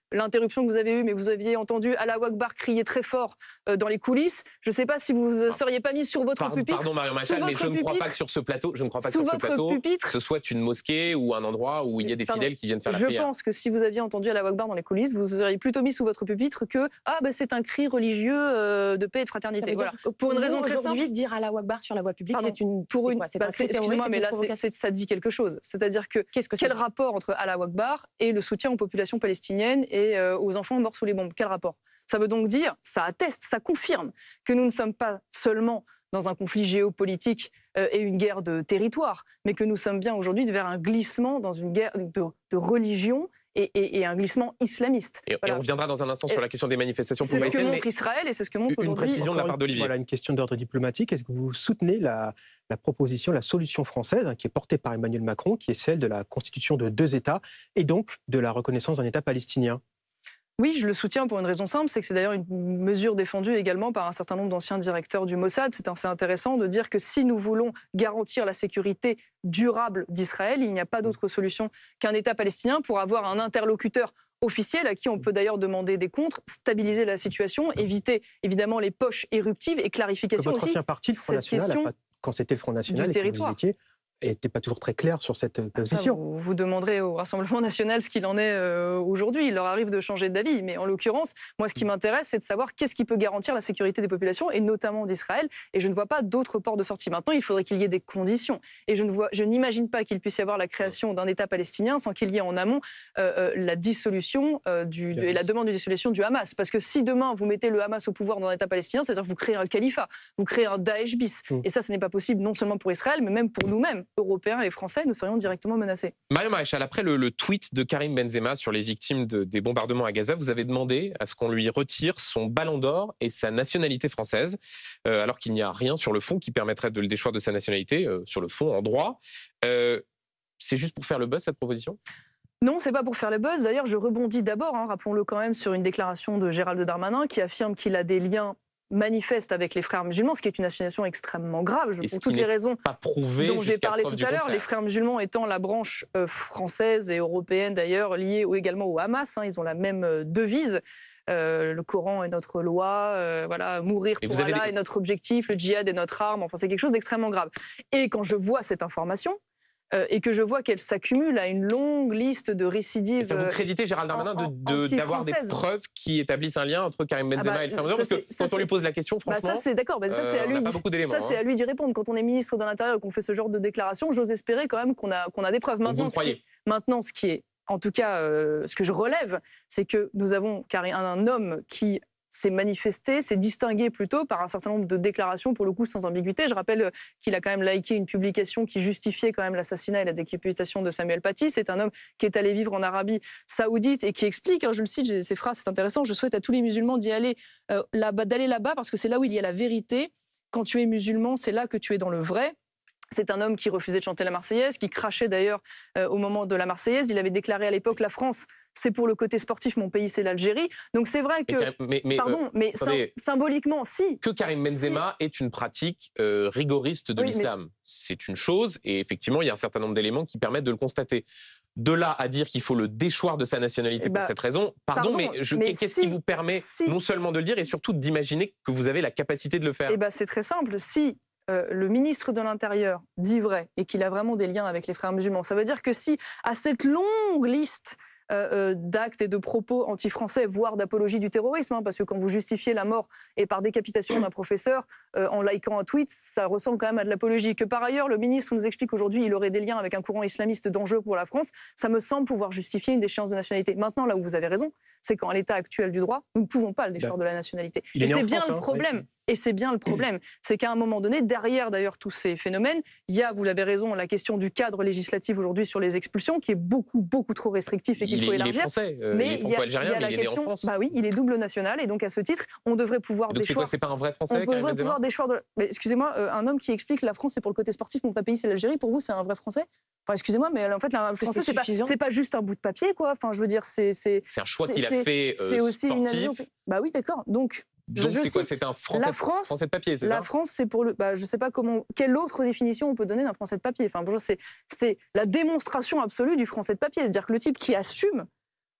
l'interruption que vous avez eue, mais vous aviez entendu Allahu Akbar crier très fort euh, dans les coulisses. Je ne sais pas si vous ne seriez pas mis sur votre Pardon, pupitre. pardon Marion Maréchal, mais je ne crois pas que sur ce plateau, je ne crois pas que sous sur ce votre plateau, pupitre, ce soit une mosquée ou un endroit où il y a des Pardon. fidèles qui viennent faire la Je prière. pense que si vous aviez entendu Allahu Akbar dans les coulisses, vous seriez plutôt mis sous votre pupitre que ah ben c'est un cri religieux euh, de paix et de fraternité. Voilà. Pour une raison très simple. Aujourd'hui, dire Allahu Akbar sur la voie publique, c'est une pour une. Quoi, Bah, un c'est, excusez-moi, mais là, c'est, c'est, ça dit quelque chose. C'est-à-dire que, Qu'est-ce que quel rapport entre Allahu Akbar et le soutien aux populations palestiniennes et euh, aux enfants morts sous les bombes? Quel rapport? Ça veut donc dire, ça atteste, ça confirme que nous ne sommes pas seulement dans un conflit géopolitique euh, et une guerre de territoire, mais que nous sommes bien aujourd'hui vers un glissement dans une guerre de, de religion et, et, et un glissement islamiste. Et, Voilà. et on reviendra dans un instant Et sur la question des manifestations C'est ce que palestiniennes. montre Israël et c'est ce que montre Une aujourd'hui. précision de la Encore part une- d'Olivier. Voilà une question d'ordre diplomatique. Est-ce que vous soutenez la, la proposition, la solution française hein, qui est portée par Emmanuel Macron, qui est celle de la constitution de deux États et donc de la reconnaissance d'un État palestinien? Oui, je le soutiens pour une raison simple, c'est que c'est d'ailleurs une mesure défendue également par un certain nombre d'anciens directeurs du Mossad. C'est assez intéressant de dire que si nous voulons garantir la sécurité durable d'Israël, il n'y a pas d'autre solution qu'un État palestinien pour avoir un interlocuteur officiel à qui on peut d'ailleurs demander des comptes, stabiliser la situation, éviter évidemment les poches éruptives et Que clarification votre aussi. ancien parti, le Front cette National, a question pas- quand c'était le Front National du et que vous y territoire. étiez, n'était pas toujours très clair sur cette Ça, position. vous, vous demanderez au Rassemblement national ce qu'il en est euh, aujourd'hui. Il leur arrive de changer d'avis. Mais en l'occurrence, moi, ce qui m'intéresse, c'est de savoir qu'est-ce qui peut garantir la sécurité des populations, et notamment d'Israël. Et je ne vois pas d'autres ports de sortie. Maintenant, il faudrait qu'il y ait des conditions. Et je, ne vois, je n'imagine pas qu'il puisse y avoir la création d'un État palestinien sans qu'il y ait en amont euh, euh, la dissolution euh, du, de- et la demande de dissolution du Hamas. Parce que si demain, vous mettez le Hamas au pouvoir dans un État palestinien, c'est-à-dire que vous créez un califat, vous créez un Daesh bis. Mm. Et ça, ce n'est pas possible non seulement pour Israël, mais même pour nous-mêmes, Européens et Français, nous serions directement menacés. Marion Maréchal, après le, le tweet de Karim Benzema sur les victimes de- des bombardements à Gaza, vous avez demandé à ce qu'on lui retire son ballon d'or et sa nationalité française, euh, alors qu'il n'y a rien sur le fond qui permettrait de le déchoir de sa nationalité, euh, sur le fond, en droit. Euh, c'est juste pour faire le buzz, cette proposition? Non, c'est pas pour faire le buzz. D'ailleurs, je rebondis d'abord, hein, rappelons-le quand même, sur une déclaration de Gérald Darmanin qui affirme qu'il a des liens manifestes avec les frères musulmans, ce qui est une association extrêmement grave, je- Et ce pour qui toutes les n'est raisons Pas prouvé dont j'ai jusqu'à parlé preuve tout du à l'heure, contraire. les frères musulmans étant la branche euh, française et européenne d'ailleurs, liée ou également au Hamas, hein, ils ont la même euh, devise. Euh, le Coran est notre loi, euh, voilà, mourir Et pour vous avez Allah des- est notre objectif, le djihad est notre arme, enfin c'est quelque chose d'extrêmement grave. Et quand je vois cette information, euh, et que je vois qu'elle s'accumule à une longue liste de Et récidives... ça vous euh, créditez Gérald Darmanin en- de- de- d'avoir des anti-françaises. preuves qui établissent un lien entre Karim Benzema Ah bah, et les frères ça, musulmans? Parce que c'est- ça, quand on lui c'est- pose la question, Bah franchement, ça c'est d'accord, bah, ça euh, c'est à on n'a lui. pas d'y- beaucoup d'éléments. Ça c'est hein. à lui d'y répondre. Quand on est ministre de l'Intérieur et qu'on fait ce genre de déclaration, j'ose espérer quand même qu'on a qu'on a des preuves. Donc vous Maintenant, le ce qui, croyez? maintenant, ce qui est, en tout cas, euh, ce que je relève, c'est que nous avons car un, un homme qui s'est manifesté, s'est distingué plutôt par un certain nombre de déclarations, pour le coup sans ambiguïté. Je rappelle euh, qu'il a quand même liké une publication qui justifiait quand même l'assassinat et la décapitation de Samuel Paty. C'est un homme qui est allé vivre en Arabie Saoudite et qui explique, hein, je le cite, j'ai ces phrases, c'est intéressant, je souhaite à tous les musulmans d'y aller, euh, là-bas, d'aller là-bas parce que c'est là où il y a la vérité. Quand tu es musulman, c'est là que tu es dans le vrai. C'est un homme qui refusait de chanter la Marseillaise, qui crachait d'ailleurs euh, au moment de la Marseillaise. Il avait déclaré à l'époque, la France, c'est pour le côté sportif, mon pays, c'est l'Algérie. Donc c'est vrai que, Mais Karim- mais- mais, euh, pardon, mais sym- attendez. symboliquement, si. que Karim Benzema est une pratique euh, rigoriste de Oui, mais- l'islam. C'est une chose, et effectivement, il y a un certain nombre d'éléments qui permettent de le constater. De là à dire qu'il faut le déchoir de sa nationalité Eh pour bah, cette raison, pardon, pardon, mais, je- mais qu'est-ce si- qui vous permet si- non seulement de le dire, et surtout d'imaginer que vous avez la capacité de le faire? Eh ben, c'est très simple. Si euh, le ministre de l'Intérieur dit vrai et qu'il a vraiment des liens avec les frères musulmans, ça veut dire que si, à cette longue liste euh, euh, d'actes et de propos anti-français, voire d'apologie du terrorisme, hein, parce que quand vous justifiez la mort et par décapitation d'un professeur euh, en likant un tweet, ça ressemble quand même à de l'apologie. Que par ailleurs, le ministre nous explique aujourd'hui qu'il aurait des liens avec un courant islamiste dangereux pour la France, ça me semble pouvoir justifier une déchéance de nationalité. Maintenant, là où vous avez raison, c'est qu'en l'état actuel du droit, nous ne pouvons pas le déchoir de la nationalité. Il est Et né en c'est bien France, le hein, problème. oui. Et c'est bien le problème, c'est qu'à un moment donné, derrière d'ailleurs tous ces phénomènes, il y a, vous avez raison, la question du cadre législatif aujourd'hui sur les expulsions, qui est beaucoup, beaucoup trop restrictif et qu'il il, faut est, il est élargir. français, euh, Mais il est il y a, il y franco-algérien, a mais la il est né en question, France. bah oui, il est double national, et donc à ce titre, on devrait pouvoir Et donc c'est quoi, déchoir. c'est pas un vrai On français, Karim devrait Benzema? pouvoir déchoir de. Mais excusez-moi, euh, un homme qui explique la France c'est pour le côté sportif, mon vrai pays c'est l'Algérie. Pour vous, c'est un vrai français? Enfin, excusez-moi, mais en fait, la que français c'est c'est pas, suffisant c'est pas juste un bout de papier, quoi. Enfin, je veux dire, c'est c'est C'est un choix c'est- qu'il a c'est- fait euh, c'est aussi une sportif. allusion. Bah oui, d'accord. Donc, je- Donc je c'est quoi? cite, C'est un français, la France, français de papier, c'est la ça? France, c'est pour le. Bah, je sais pas comment. Quelle autre définition on peut donner d'un français de papier? Enfin, bonjour, c'est c'est la démonstration absolue du français de papier, c'est-à-dire que le type qui assume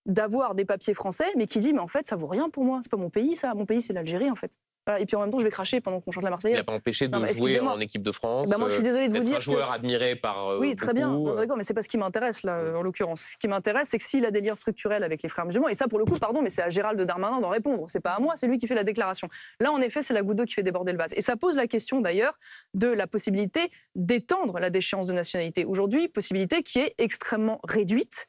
d'avoir des papiers français, mais qui dit mais en fait ça vaut rien pour moi, c'est pas mon pays ça, mon pays c'est l'Algérie en fait. Voilà. Et puis en même temps je vais cracher pendant qu'on chante la Marseillaise. Il n'a pas empêché de non, jouer en équipe de France. Ben moi je suis désolée de vous dire un joueur que... admiré par euh, oui très beaucoup. bien, non, d'accord, mais c'est pas ce qui m'intéresse là en l'occurrence. Ce qui m'intéresse c'est que s'il a des liens structurels avec les frères musulmans, et ça pour le coup pardon mais c'est à Gérald Darmanin d'en répondre, c'est pas à moi, c'est lui qui fait la déclaration. Là en effet c'est la goutte d'eau qui fait déborder le vase. Et ça pose la question d'ailleurs de la possibilité d'étendre la déchéance de nationalité. Aujourd'hui possibilité qui est extrêmement réduite.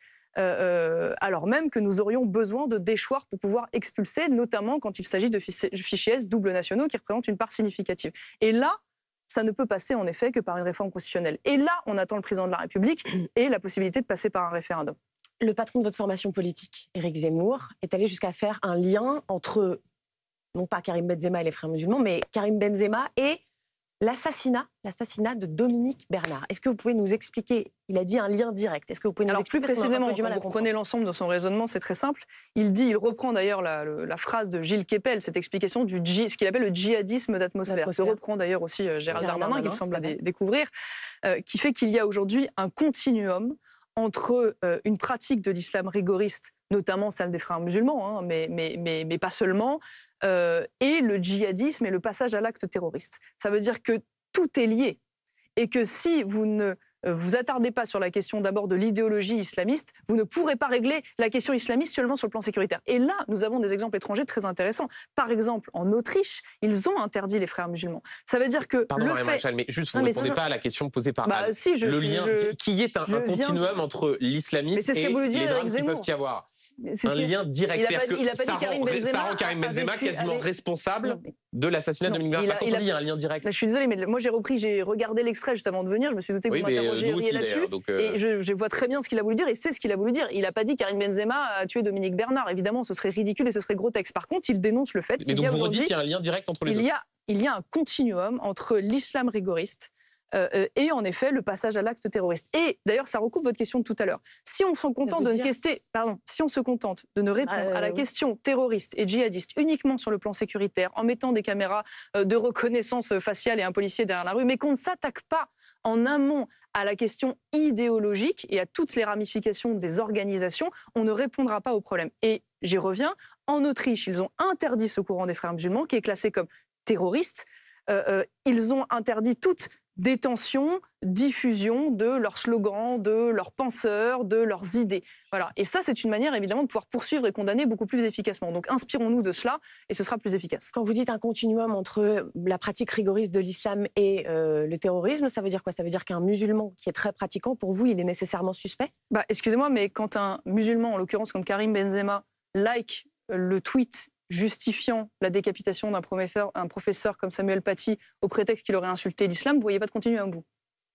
Euh, alors même que nous aurions besoin de déchoirs pour pouvoir expulser, notamment quand il s'agit de fichiers S double nationaux qui représentent une part significative. Et là, ça ne peut passer en effet que par une réforme constitutionnelle. Et là, on attend le président de la République et la possibilité de passer par un référendum. Le patron de votre formation politique, Éric Zemmour, est allé jusqu'à faire un lien entre, non pas Karim Benzema et les frères musulmans, mais Karim Benzema et l'assassinat, l'assassinat de Dominique Bernard. Est-ce que vous pouvez nous expliquer, il a dit un lien direct, est-ce que vous pouvez nous Alors expliquer plus précisément, quand vous reprenez l'ensemble de son raisonnement, c'est très simple. Il dit, il reprend d'ailleurs la, la phrase de Gilles Kepel, cette explication du ce qu'il appelle le djihadisme d'atmosphère, que reprend d'ailleurs aussi euh, Gérald Darmanin, qu'il semble dé découvrir, euh, qui fait qu'il y a aujourd'hui un continuum entre euh, une pratique de l'islam rigoriste, notamment celle des frères musulmans, hein, mais, mais, mais, mais pas seulement, euh, et le djihadisme et le passage à l'acte terroriste. Ça veut dire que tout est lié et que si vous ne vous attardez pas sur la question d'abord de l'idéologie islamiste, vous ne pourrez pas régler la question islamiste seulement sur le plan sécuritaire. Et là, nous avons des exemples étrangers très intéressants. Par exemple, en Autriche, ils ont interdit les frères musulmans. Ça veut dire que Pardon, le Marie fait... Maréchal, mais juste, vous non, ne mais répondez ça... pas à la question posée par bah, Anne. si, je, le lien, je, qui est un, un continuum de... entre l'islamisme et les drames qui peuvent y avoir. Un lien direct. Il a pas, il a pas ça, dit Karim rend, Benzema ça rend Karim Benzema quasiment avec... responsable non, mais... de l'assassinat de Dominique Bernard. Quand on dit il y a un lien direct. Là, je suis désolée, mais moi j'ai repris, j'ai regardé l'extrait juste avant de venir. Je me suis douté que oui, vous m'interrogeriez là-dessus. Euh... Et je, je vois très bien ce qu'il a voulu dire et c'est ce qu'il a voulu dire. Il n'a pas dit Karim Benzema a tué Dominique Bernard. Évidemment, ce serait ridicule et ce serait grotesque. Par contre, il dénonce le fait qu'il mais donc y a vous redites qu'il y a un lien direct entre les il deux. Y a, il y a un continuum entre l'islam rigoriste Euh, et en effet le passage à l'acte terroriste. Et d'ailleurs, ça recoupe votre question de tout à l'heure. Si on se contente de ne quester, pardon, si on se contente de ne répondre euh, à la oui. question terroriste et djihadiste uniquement sur le plan sécuritaire, en mettant des caméras euh, de reconnaissance faciale et un policier derrière la rue, mais qu'on ne s'attaque pas en amont à la question idéologique et à toutes les ramifications des organisations, on ne répondra pas au problème. Et j'y reviens, en Autriche, ils ont interdit ce courant des frères musulmans qui est classé comme terroriste. Euh, euh, ils ont interdit toute détention, diffusion de leurs slogans, de leurs penseurs, de leurs idées. Voilà. Et ça, c'est une manière évidemment de pouvoir poursuivre et condamner beaucoup plus efficacement. Donc inspirons-nous de cela et ce sera plus efficace. Quand vous dites un continuum entre la pratique rigoriste de l'islam et euh, le terrorisme, ça veut dire quoi? Ça veut dire qu'un musulman qui est très pratiquant, pour vous, il est nécessairement suspect? Bah, excusez-moi, mais quand un musulman, en l'occurrence comme Karim Benzema, like le tweet justifiant la décapitation d'un professeur, un professeur comme Samuel Paty au prétexte qu'il aurait insulté l'islam, vous ne voyez pas de continuum, vous?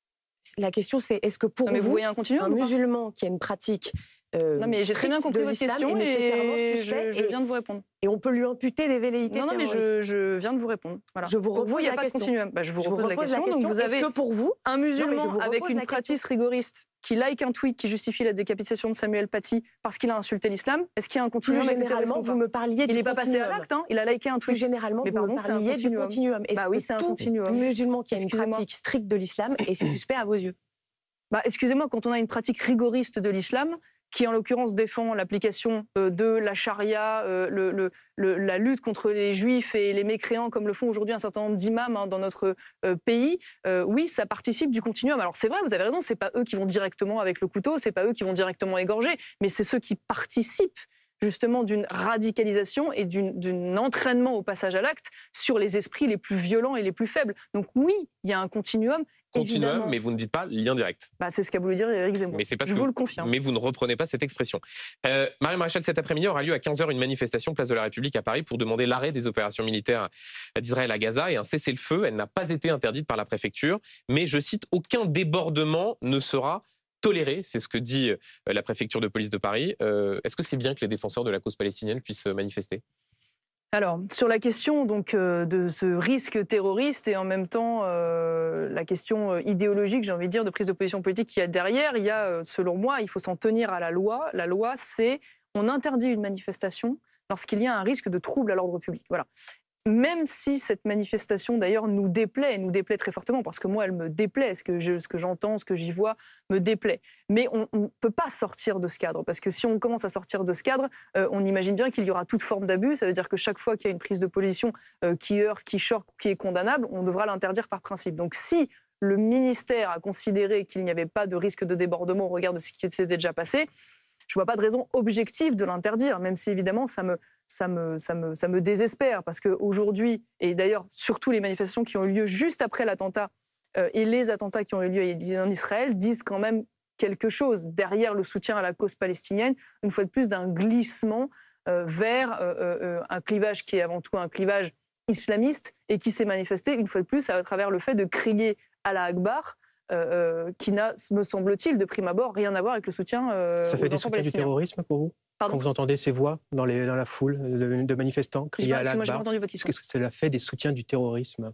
La question, c'est est-ce que pour non, mais vous, vous voyez un, continuum, un musulman qui a une pratique euh, non, mais j'ai très bien compris votre question et je, je viens de vous répondre. Et on peut lui imputer des velléités Non, non, mais je, je viens de vous répondre. Voilà. Je vous repose vous, il n'y a la pas question. de continuum. Bah, je vous je repose, vous la, repose question. la question. Donc vous avez est-ce que pour vous, un musulman non, avec une pratique rigoriste qui like un tweet qui justifie la décapitation de Samuel Paty parce qu'il a insulté l'islam, est-ce qu'il y a un continuum? Plus généralement, vous me parliez Il n'est pas passé à l'acte, hein. Il a liké un tweet. Plus généralement, mais vous pardon, me parliez du continuum. Bah oui, c'est un continuum. Musulman qui a une pratique stricte de l'islam est suspect à vos yeux? Bah, excusez-moi, quand on a une pratique rigoriste de l'islam, qui en l'occurrence défend l'application euh, de la charia, euh, le, le, le, la lutte contre les juifs et les mécréants, comme le font aujourd'hui un certain nombre d'imams hein, dans notre euh, pays, euh, oui, ça participe du continuum. Alors c'est vrai, vous avez raison, c'est pas eux qui vont directement avec le couteau, c'est pas eux qui vont directement égorger, mais c'est ceux qui participent justement d'une radicalisation et d'un entraînement au passage à l'acte sur les esprits les plus violents et les plus faibles. Donc oui, il y a un continuum. Continuum, évidemment. Mais vous ne dites pas lien direct. Bah, c'est ce qu'a voulu dire Éric Zemmour. Mais c'est parce Je que vous le confirme. Mais vous ne reprenez pas cette expression. Euh, Marie Maréchal, cet après-midi aura lieu à quinze heures une manifestation place de la République à Paris pour demander l'arrêt des opérations militaires d'Israël à Gaza et un cessez-le-feu. Elle n'a pas été interdite par la préfecture, mais je cite, aucun débordement ne sera toléré, c'est ce que dit la préfecture de police de Paris. Euh, Est-ce que c'est bien que les défenseurs de la cause palestinienne puissent manifester? Alors, sur la question donc, euh, de ce risque terroriste et en même temps euh, la question euh, idéologique, j'ai envie de dire, de prise de position politique qu'il y a derrière, il y a, euh, selon moi, il faut s'en tenir à la loi. La loi, c'est on interdit une manifestation lorsqu'il y a un risque de trouble à l'ordre public. Voilà. même si cette manifestation, d'ailleurs, nous déplaît, et nous déplaît très fortement, parce que moi, elle me déplaît, ce que, je, ce que j'entends, ce que j'y vois me déplaît. Mais on ne peut pas sortir de ce cadre, parce que si on commence à sortir de ce cadre, euh, on imagine bien qu'il y aura toute forme d'abus. Ça veut dire que chaque fois qu'il y a une prise de position euh, qui heurte, qui choque, qui est condamnable, on devra l'interdire par principe. Donc si le ministère a considéré qu'il n'y avait pas de risque de débordement au regard de ce qui s'était déjà passé, je ne vois pas de raison objective de l'interdire, même si évidemment ça me, ça me, ça me, ça me désespère, parce qu'aujourd'hui, et d'ailleurs surtout les manifestations qui ont eu lieu juste après l'attentat euh, et les attentats qui ont eu lieu en Israël disent quand même quelque chose derrière le soutien à la cause palestinienne, une fois de plus d'un glissement euh, vers euh, euh, un clivage qui est avant tout un clivage islamiste et qui s'est manifesté une fois de plus à travers le fait de crier Allah Akbar, Euh, qui n'a, me semble-t-il, de prime abord, rien à voir avec le soutien euh, Ça fait aux des enfants soutiens du palestiniens. terrorisme pour vous? Pardon. Quand vous entendez ces voix dans, les, dans la foule de, de manifestants crier à Excusez-moi, j'ai pas l'Akbar, entendu votre question. est-ce que cela fait des soutiens du terrorisme?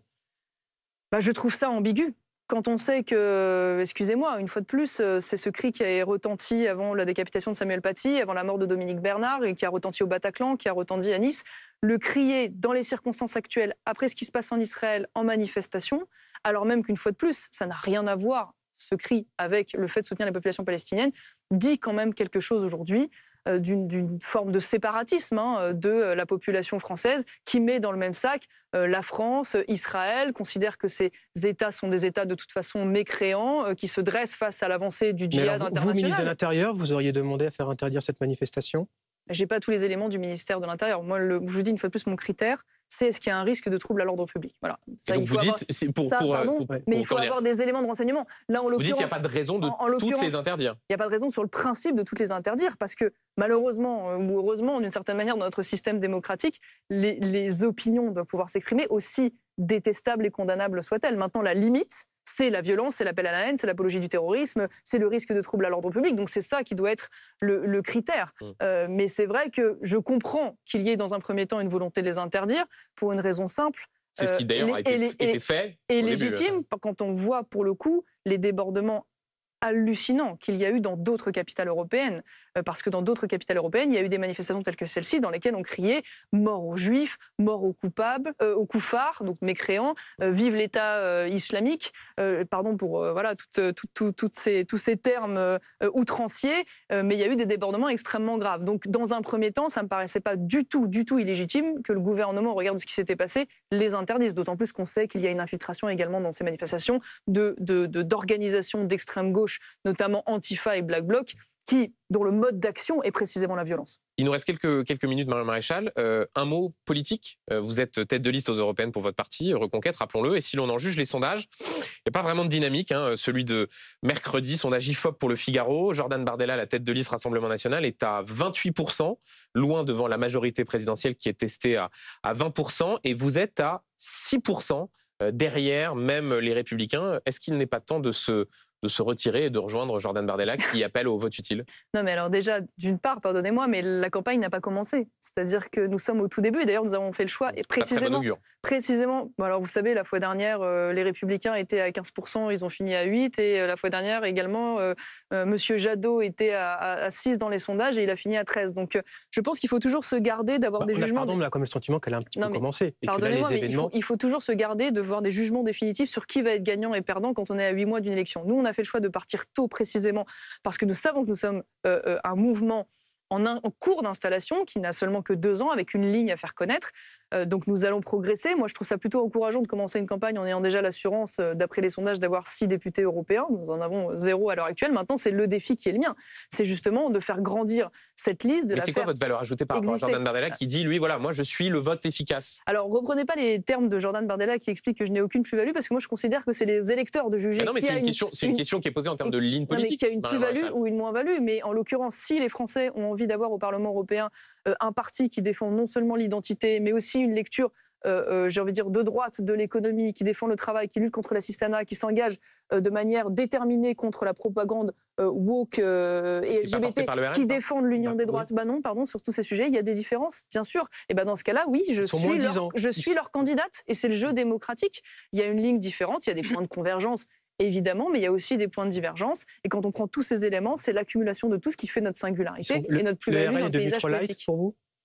Bah, je trouve ça ambigu. Quand on sait que, excusez-moi, une fois de plus, c'est ce cri qui a retenti avant la décapitation de Samuel Paty, avant la mort de Dominique Bernard, et qui a retenti au Bataclan, qui a retenti à Nice, le crier dans les circonstances actuelles, après ce qui se passe en Israël, en manifestation, alors même qu'une fois de plus, ça n'a rien à voir, ce cri, avec le fait de soutenir les populations palestiniennes, dit quand même quelque chose aujourd'hui euh, d'une, d'une forme de séparatisme hein, de la population française qui met dans le même sac euh, la France, Israël, considère que ces États sont des États de toute façon mécréants, euh, qui se dressent face à l'avancée du Mais djihad alors, vous, international. vous, ministre de l'Intérieur, vous auriez demandé à faire interdire cette manifestation? J'ai pas tous les éléments du ministère de l'Intérieur. Moi, le, je vous dis une fois de plus, mon critère, c'est est-ce qu'il y a un risque de trouble à l'ordre public. Voilà. Ça, Et donc il faut vous avoir... dites, c'est pour, ça, pour, pardon, pour, pour, mais il pour faut revenir. avoir des éléments de renseignement. Là, en Vous dites qu'il n'y a l'occurrence, pas de raison de en- en toutes l'occurrence, les interdire. il n'y a pas de raison sur le principe de toutes les interdire, parce que malheureusement, euh, ou heureusement, d'une certaine manière, dans notre système démocratique, les, les opinions doivent pouvoir s'exprimer, aussi détestables et condamnables soient-elles. Maintenant, la limite, c'est la violence, c'est l'appel à la haine, c'est l'apologie du terrorisme, c'est le risque de trouble à l'ordre public. Donc c'est ça qui doit être le, le critère. Mmh. Euh, mais c'est vrai que je comprends qu'il y ait dans un premier temps une volonté de les interdire, pour une raison simple. C'est ce qui d'ailleurs les- a été, et les- été fait. Et au début. légitime, quand on voit pour le coup les débordements hallucinants qu'il y a eu dans d'autres capitales européennes. Euh, parce que dans d'autres capitales européennes, il y a eu des manifestations telles que celle-ci dans lesquelles on criait mort aux juifs, mort aux coupables, euh, aux koufars, donc mécréants, euh, vive l'État euh, islamique, euh, pardon pour euh, voilà, toutes, toutes, toutes, toutes ces, tous ces termes euh, outranciers, euh, mais il y a eu des débordements extrêmement graves. Donc dans un premier temps, ça ne me paraissait pas du tout, du tout illégitime que le gouvernement, au regard de ce qui s'était passé, les interdise. D'autant plus qu'on sait qu'il y a une infiltration également dans ces manifestations de, de, de, d'organisations d'extrême gauche, notamment Antifa et Black Bloc, qui, dont le mode d'action est précisément la violence. Il nous reste quelques, quelques minutes, Marion Maréchal. Euh, un mot politique. Euh, vous êtes tête de liste aux européennes pour votre parti, Reconquête, rappelons-le. Et si l'on en juge les sondages, il n'y a pas vraiment de dynamique. Hein. Celui de mercredi, sondage I F O P pour le Figaro. Jordan Bardella, la tête de liste Rassemblement National, est à vingt-huit pour cent, loin devant la majorité présidentielle qui est testée à, à vingt pour cent. Et vous êtes à six pour cent derrière même les Républicains. Est-ce qu'il n'est pas temps de se... de se retirer et de rejoindre Jordan Bardella qui appelle au vote utile? Non, mais alors déjà, d'une part, pardonnez-moi, mais la campagne n'a pas commencé. C'est-à-dire que nous sommes au tout début, et d'ailleurs nous avons fait le choix, et précisément, précisément bon, alors vous savez, la fois dernière, euh, les Républicains étaient à quinze pour cent, ils ont fini à huit, et euh, la fois dernière également, euh, euh, M. Jadot était à, à, à six dans les sondages, et il a fini à treize. Donc euh, je pense qu'il faut toujours se garder d'avoir Bah, des on a, jugements... pardon, on a comme le sentiment qu'elle a un petit Non, peu mais commencé. Et que là, Pardonnez-moi, les mais il événements... faut, il faut toujours se garder de voir des jugements définitifs sur qui va être gagnant et perdant quand on est à huit mois d'une élection. Nous, on a fait le choix de partir tôt précisément parce que nous savons que nous sommes euh, euh, un mouvement en, un, en cours d'installation qui n'a seulement que deux ans avec une ligne à faire connaître. Euh, donc nous allons progresser. Moi, je trouve ça plutôt encourageant de commencer une campagne en ayant déjà l'assurance, euh, d'après les sondages, d'avoir six députés européens. Nous en avons zéro à l'heure actuelle. Maintenant, c'est le défi qui est le mien. C'est justement de faire grandir cette liste. De Mais la c'est faire quoi votre valeur ajoutée par rapport à exister. Jordan Bardella qui dit, lui, voilà, moi je suis le vote efficace? Alors, reprenez pas les termes de Jordan Bardella qui explique que je n'ai aucune plus-value, parce que moi, je considère que c'est les électeurs de juger. Mais non, mais qui c'est a une, question, c'est une, une- question qui est posée en termes de ligne Non, mais politique. qu'il y a une Marion plus-value Maréchal. ou une moins-value. Mais en l'occurrence, si les Français ont envie d'avoir au Parlement européen euh, un parti qui défend non seulement l'identité, mais aussi une lecture, euh, euh, j'ai envie de dire, de droite de l'économie, qui défend le travail, qui lutte contre l'assistanat, qui s'engage euh, de manière déterminée contre la propagande euh, woke euh, et C'est pas porté L G B T, par le R S, qui hein défendent l'union Bah, des oui. droites. Bah non, pardon, sur tous ces sujets, il y a des différences, bien sûr. Et ben dans ce cas-là, oui, je Ils sont suis moins leur, disants. je Ils suis sont- leur candidate, et c'est le jeu démocratique. Il y a une ligne différente, il y a des points de convergence. Évidemment, mais il y a aussi des points de divergence. Et quand on prend tous ces éléments, c'est l'accumulation de tout ce qui fait notre Ils singularité sont- le, et notre le plus-value R L dans est le devenu paysage trop light politique. pour vous?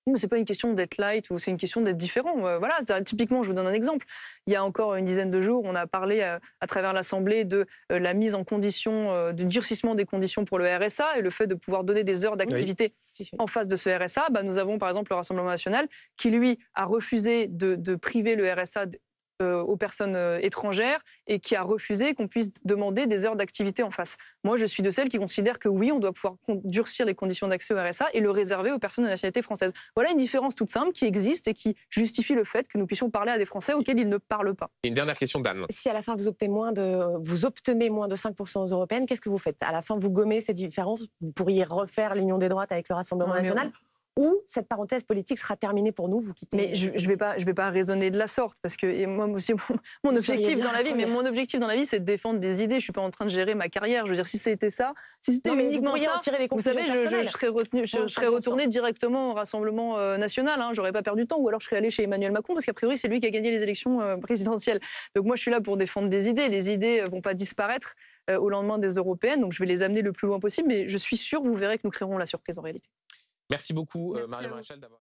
Mais c'est pas une question d'être light ou c'est une question d'être différent. Euh, voilà, typiquement, je vous donne un exemple. Il y a encore une dizaine de jours, on a parlé à, à travers l'Assemblée de euh, la mise en condition, euh, du durcissement des conditions pour le R S A et le fait de pouvoir donner des heures d'activité oui. en face de ce R S A. Bah, nous avons par exemple le Rassemblement national qui, lui, a refusé de, de priver le R S A aux personnes étrangères et qui a refusé qu'on puisse demander des heures d'activité en face. Moi, je suis de celles qui considèrent que oui, on doit pouvoir durcir les conditions d'accès au R S A et le réserver aux personnes de nationalité française. Voilà une différence toute simple qui existe et qui justifie le fait que nous puissions parler à des Français auxquels ils ne parlent pas. Et une dernière question d'Anne. Si à la fin vous obtenez moins de, vous obtenez moins de cinq pour cent aux européennes, qu'est-ce que vous faites? À la fin, vous gommez ces différences, vous pourriez refaire l'union des droites avec le Rassemblement non, national ou cette parenthèse politique sera terminée pour nous, vous quittez. Mais je ne vais pas, je vais pas raisonner de la sorte parce que et moi aussi mon, mon objectif dans la vie, mais mon objectif dans la vie, c'est de défendre des idées. Je suis pas en train de gérer ma carrière. Je veux dire, si c'était ça, si c'était uniquement ça, vous savez, je, je, je serais retenu, je, je serais retournée directement au Rassemblement euh, national. Hein, j'aurais pas perdu de temps, ou alors je serais allée chez Emmanuel Macron parce qu'a priori c'est lui qui a gagné les élections euh, présidentielles. Donc moi, je suis là pour défendre des idées. Les idées euh, vont pas disparaître euh, au lendemain des européennes. Donc je vais les amener le plus loin possible. Mais je suis sûre, vous verrez que nous créerons la surprise en réalité. Merci beaucoup, Merci Marion Maréchal, d'avoir...